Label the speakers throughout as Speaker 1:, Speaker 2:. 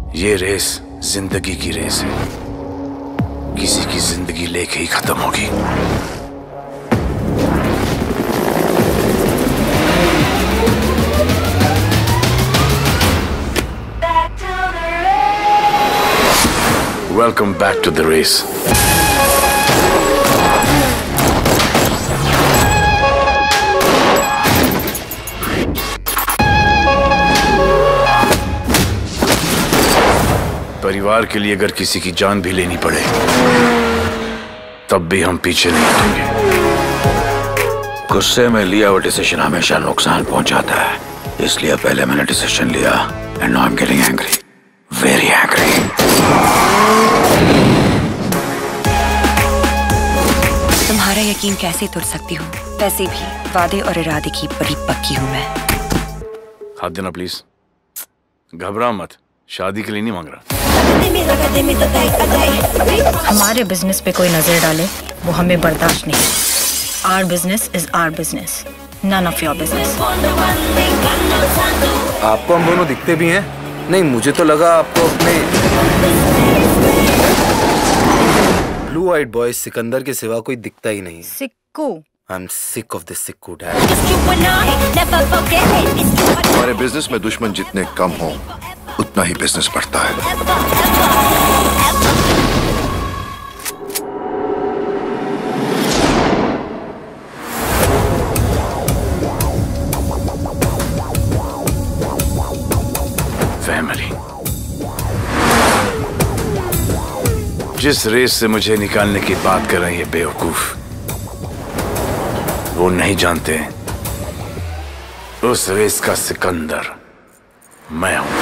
Speaker 1: ये रेस जिंदगी की रेस है, किसी की जिंदगी लेके ही खत्म होगी। Welcome back to the race. परिवार के लिए अगर किसी की जान भी लेनी पड़े तब भी हम पीछे नहीं हटेंगे।
Speaker 2: गुस्से में लिया हुआ डिसीजन हमेशा नुकसान पहुंचाता है, इसलिए पहले मैंने डिसीजन लिया and now I am getting angry, very angry.
Speaker 3: तुम्हारा यकीन कैसे तोड़ सकती हूँ? वैसे भी वादे और इरादे की बड़ी पक्की हूँ मैं।
Speaker 1: हाथ देना प्लीज। घबरा मत, शादी के लिए नहीं मांग रहा।
Speaker 3: हमारे बिजनेस पे कोई नजर डाले वो हमें बर्दाश्त नहीं। Our business is our business, none of your business.
Speaker 4: आपको हम दोनों दिखते भी हैं? नहीं, मुझे तो लगा आपको अपने ब्लू आइड बॉय सिकंदर के सिवा कोई दिखता ही नहीं।
Speaker 3: Sikku.
Speaker 4: I'm sick of this Sikku dad.
Speaker 2: हमारे बिजनेस में दुश्मन जितने कम हो उतना ही बिजनेस बढ़ता है।
Speaker 1: फैमिली। जिस रेस से मुझे निकालने की बात कर रहे हैं ये बेवकूफ, वो नहीं जानते उस रेस का सिकंदर मैं हूं।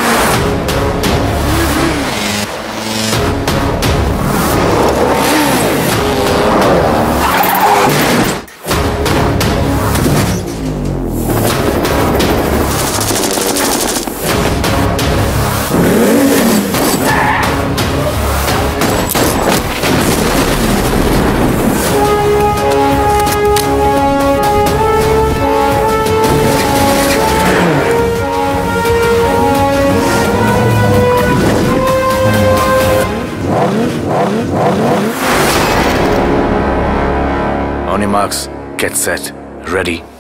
Speaker 1: On your marks, get set, ready.